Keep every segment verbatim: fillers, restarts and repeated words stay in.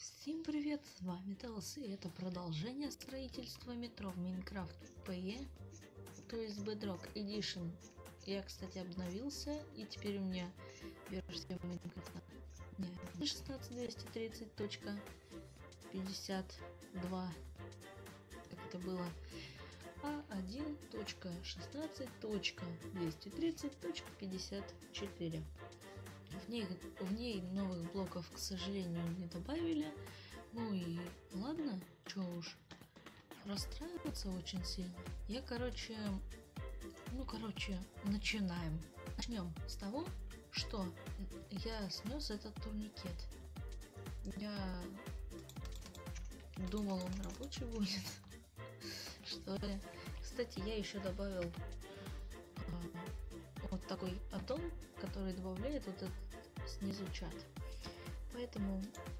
Всем привет, с вами Телс, и это продолжение строительства метро в Minecraft пи и, то есть Bedrock Edition. Я, кстати, обновился, и теперь у меня версия Minecraft не шестнадцать двести тридцать точка пятьдесят два, как это было, а один точка шестнадцать точка двести тридцать точка пятьдесят четыре. В ней, в ней новых блоков, к сожалению, не добавили. Ну и ладно, чё уж расстраиваться очень сильно. Я, короче, ну, короче, начинаем. Начнем с того, что я снес этот турникет. Я думал, он рабочий будет. Что ли? Кстати, я еще добавил а, вот такой аддон, который добавляет вот этот снизу чат. Поэтому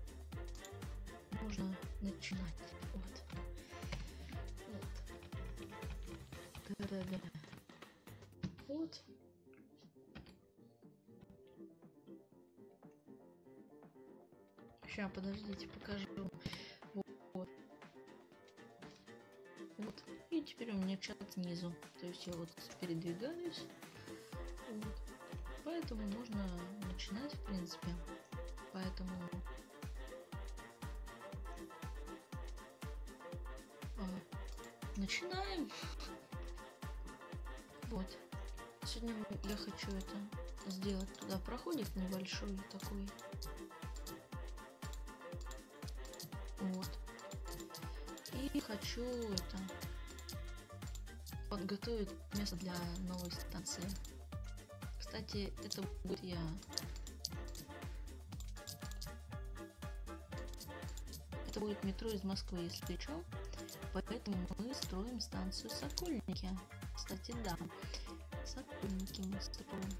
можно начинать. Вот. Вот. Да-да-да. Вот. Сейчас, подождите, покажу. Вот. Вот. И теперь у меня чат снизу. То есть я вот передвигаюсь. Вот. Поэтому можно начинать, в принципе. Поэтому а, начинаем. Вот. Сегодня я хочу это сделать. Туда проходит небольшой такой. Вот. И хочу это подготовить место для новой станции. Кстати, это будет я. Это будет метро из Москвы, если что. Поэтому мы строим станцию Сокольники. Кстати, да. Сокольники мы строим.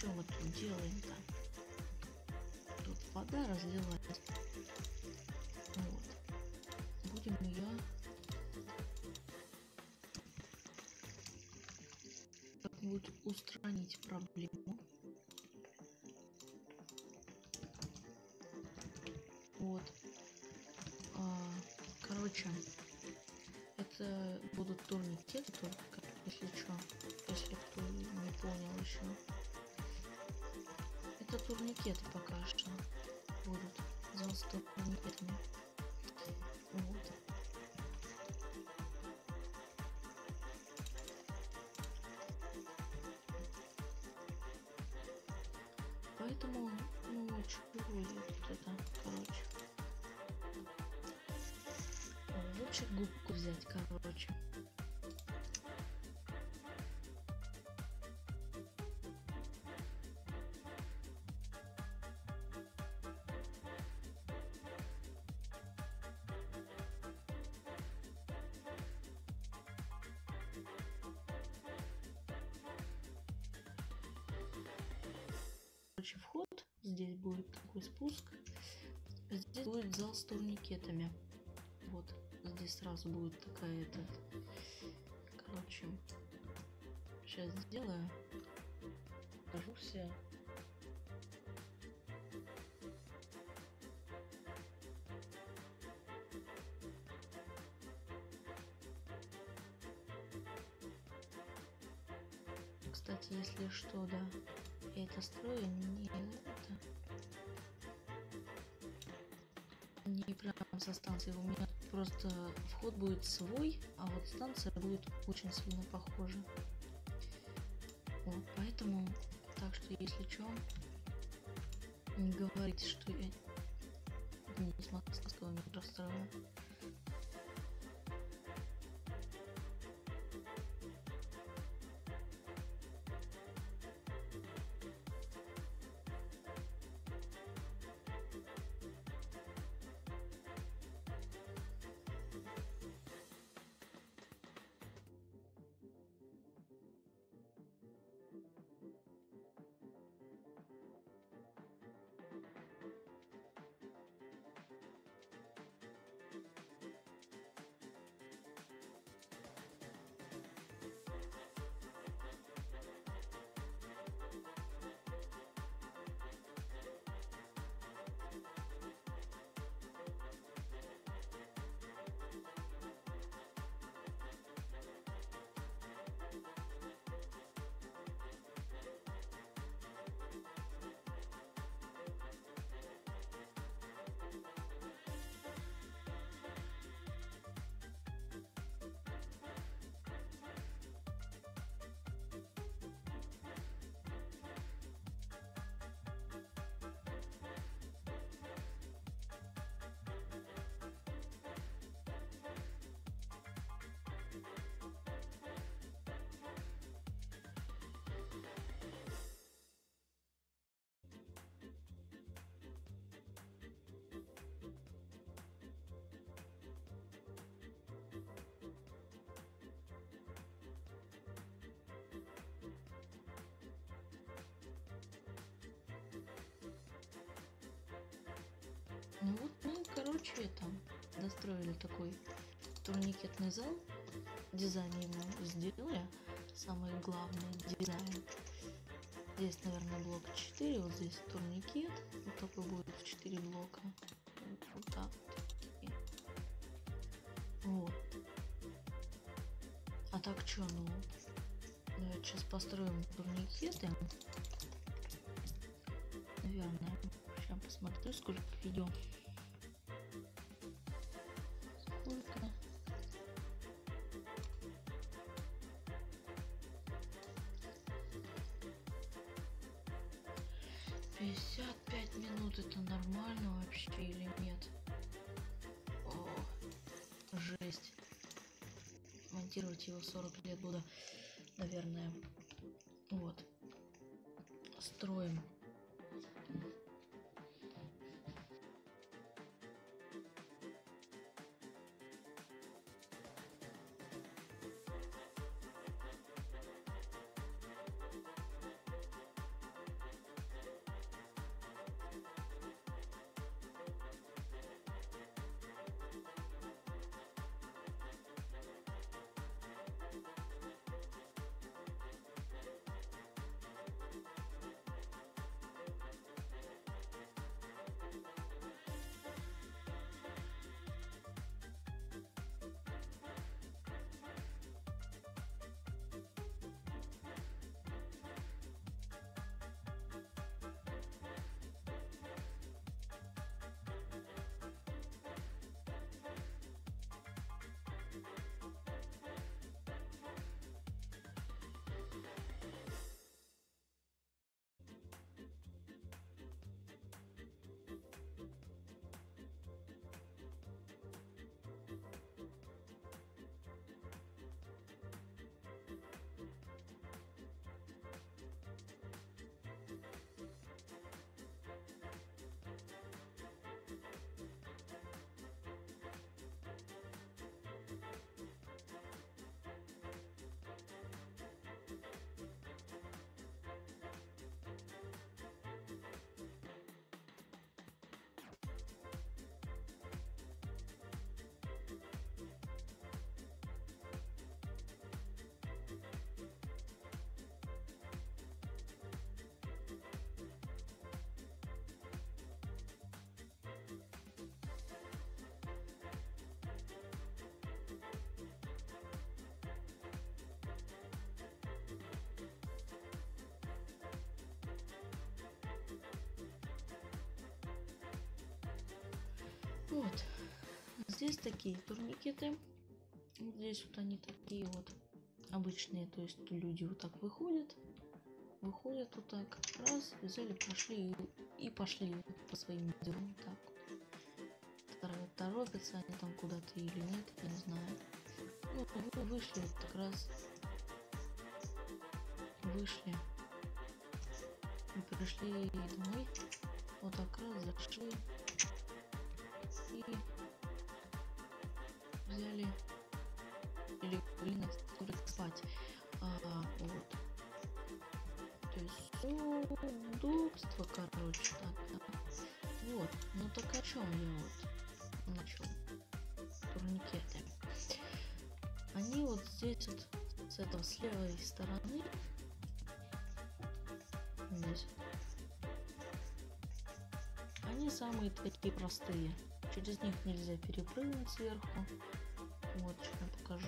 что мы тут делаем-то? Тут вода разливать. Вот. Будем ее как-нибудь устранить проблему. Вот. А, короче, это будут турникеты только, если что, если кто не понял еще. Это турникеты пока что будут за сто турникетами. Вот. Поэтому, ну, чего я тут это, короче. Лучше губку взять, короче. Короче, вход. Здесь будет такой спуск. Здесь будет зал с турникетами. Вот. Здесь сразу будет такая это. Короче. Сейчас сделаю. Покажу все. Кстати, если что, да, я это строю не это не прям со станции. У меня просто вход будет свой, а вот станция будет очень сильно похожа. Вот, поэтому, так что если что, не говорите, что я не с московского метро строю. Ну вот мы, короче, там достроили такой турникетный зал. Дизайн ему сделали. Самый главный дизайн. Здесь, наверное, блок четыре. Вот здесь турникет. Вот такой будет в четыре блока. Вот так. Вот. А так что, ну, давайте сейчас построим турникеты. Наверное. Сейчас посмотрю, сколько видео. Сколько? пятьдесят пять минут, это нормально вообще или нет? О, жесть. Монтировать его сорок лет буду, наверное. Вот. Строим. Вот. Здесь такие турникеты. Вот здесь вот они такие вот обычные, то есть люди вот так выходят, выходят вот так, раз, взяли, прошли и, и пошли по своим делам. Так вот. Торопятся они там куда-то или нет, я не знаю. Ну, вы вышли вот так раз, вышли и пришли домой, вот так раз, зашли и взяли или легли на спать. А, вот. То есть удобство, короче, так, да. Вот. Ну так о чем я вот начал? Турникеты. Они вот здесь вот с этого с левой стороны. Здесь. Они самые такие простые. Через них нельзя перепрыгнуть сверху. Вот, что я покажу.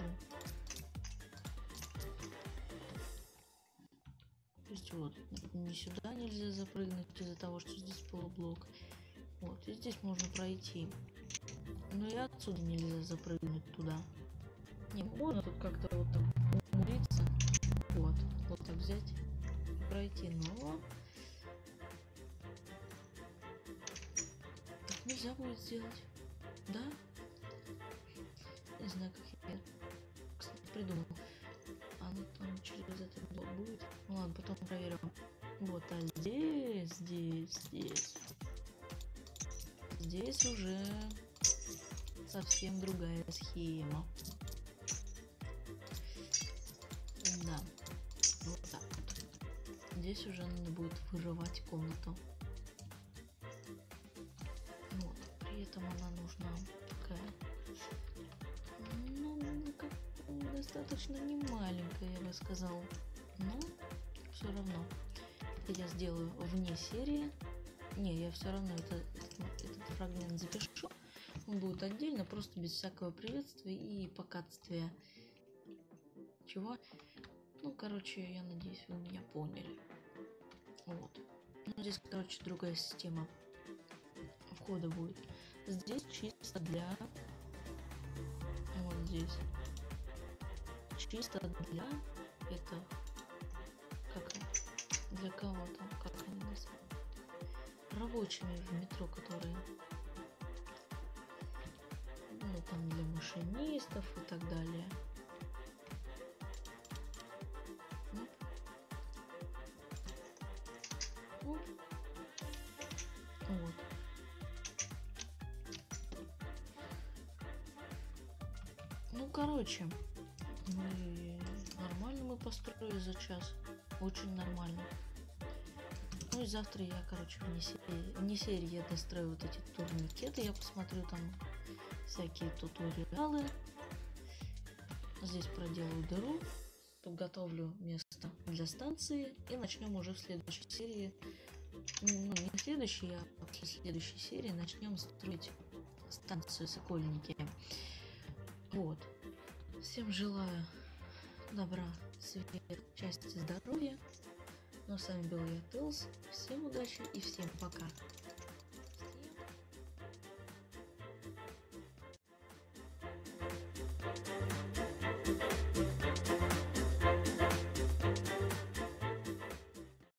То есть вот, не сюда нельзя запрыгнуть из-за того, что здесь полублок. Вот, и здесь можно пройти. Но и отсюда нельзя запрыгнуть туда. Не, можно тут как-то вот так умудриться. Вот, вот так взять и пройти. Но так нельзя будет сделать. Да? Не знаю, как я, кстати, придумал. Оно там через это будет. Ну ладно, потом проверим. Вот, а здесь, здесь, здесь. Здесь уже совсем другая схема. Да, вот так вот. Здесь уже надо будет вырывать комнату. Вот, при этом она нужна такая, ну, как, достаточно не маленькая, я бы сказал. Но все равно это я сделаю вне серии. Не, я все равно это, этот, этот фрагмент запишу. Он будет отдельно, просто без всякого приветствия и покатствия. Чего? Ну, короче, я надеюсь, вы меня поняли. Вот. Ну, здесь, короче, другая система входа будет. Здесь чисто для... Вот здесь. Чисто для... Это... Как... Для кого там? Как они называют? Рабочими в метро, которые... Ну, там для машинистов и так далее. Оп. Оп. Вот. Ну, короче, мы... нормально мы построили за час. Очень нормально. Ну и завтра я, короче, вне серии, вне серии я дострою вот эти турникеты. Я посмотрю там всякие туториалы. Здесь проделаю дыру. Подготовлю место для станции. И начнем уже в следующей серии. Ну, не в следующей, а после следующей серии начнем строить станцию Сокольники. Вот. Всем желаю добра, света, счастья, здоровья. Ну, а с вами был я, Тылс. Всем удачи и всем пока.